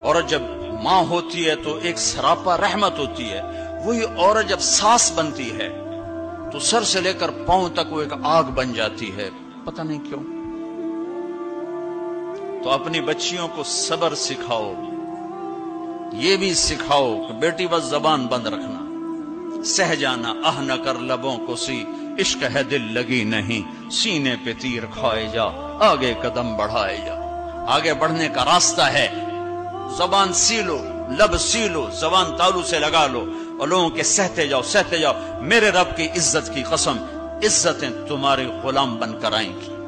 औरत जब मां होती है तो एक सरापा रहमत होती है। वही औरत जब सास बनती है तो सर से लेकर पांव तक वो एक आग बन जाती है, पता नहीं क्यों। तो अपनी बच्चियों को सब्र सिखाओ, ये भी सिखाओ कि बेटी बस जबान बंद रखना, सह जाना, आह न कर लबों को सी, इश्क है दिल लगी नहीं, सीने पे तीर खाए जा, आगे कदम बढ़ाए जा। आगे बढ़ने का रास्ता है, जबान सी लो, लब सी लो, जबान तालू से लगा लो और लोगों के सहते जाओ, सहते जाओ। मेरे रब की इज्जत की कसम, इज्जतें तुम्हारे गुलाम बनकर आएंगी।